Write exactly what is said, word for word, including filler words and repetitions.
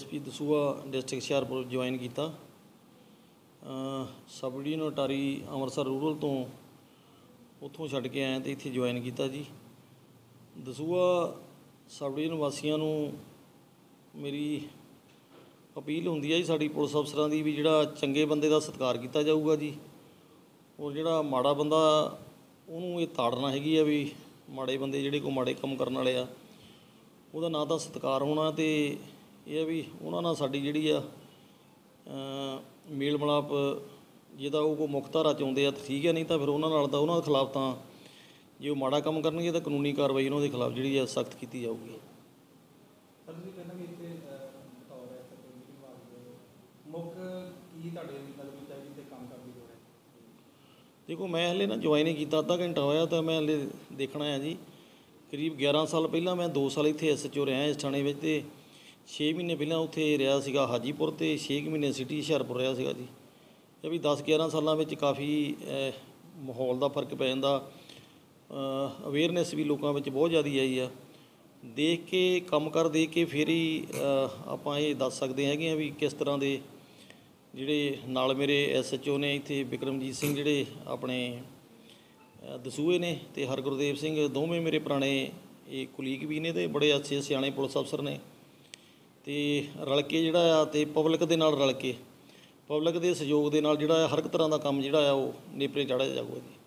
S P Dasuya district Hoshiarpur join किया। Sub division अटारी Amritsar rural तो उत्थों छड्ड के आया तो इत्थे ज्वाइन किया जी। दसूआ सब डिवीजन वासियों नूं मेरी अपील होंदी है जी साडी पुलिस अफसरां दी भी जिहड़ा चंगे बंदे दा सत्कार किया जाऊगा जी, और जिहड़ा माड़ा बंदा उहनूं ये ताड़ना हैगी आ भी माड़े बंदे जिहड़े कोई माड़े काम करन वाले आ ਉਹਦਾ ना तो सत्कार होना तो यह भी उन्होंने साड़ी जी मेल मिलाप जिदा वो कोई मुख्य धारा चाहते हैं तो ठीक है, नहीं तो फिर उन्होंने तो उन्होंने खिलाफ तो जो वो माड़ा काम करनगे तो कानूनी कार्रवाई उन्होंने खिलाफ जी सख्त की जाऊगी। देखो मैं हले ना ज्वाइन ही किया, अद्धा घंटा होया तो मैं हले देखना है जी। करीब ग्यारह साल पहला मैं दो साल इत्थे एस एच ओ रहा इस थाने में, तो छे महीने पहला उत्थे रहा सीगा हाजीपुर, तो छे महीने सिटी हुशियारपुर रहा सीगा जी। ये भी दस ग्यारह सालों में काफ़ी माहौल का फर्क पै जांदा, अवेयरनैस भी लोगों में बहुत ज़्यादा आई है। देख के काम कर देख के फिर ही आपां ये दस सकते हैं भी किस तरह के जिहड़े नाल मेरे एस एच ओ ने इत्थे बिक्रमजीत सिंह जिहड़े अपने दसूए ने ते हरगुरदेव सिंह दोवें मेरे पुराने ये कुलीग भी ने ते बड़े अच्छे सियाणे पुलिस अफसर ने, ते रल के जिहड़ा आ ते पब्लिक दे नाल रल के पब्लिक के सहयोग दे नाल जिहड़ा हर एक तरह का काम जिहड़ा आ वो नेपरे चाढ़िया जाऊगा जी।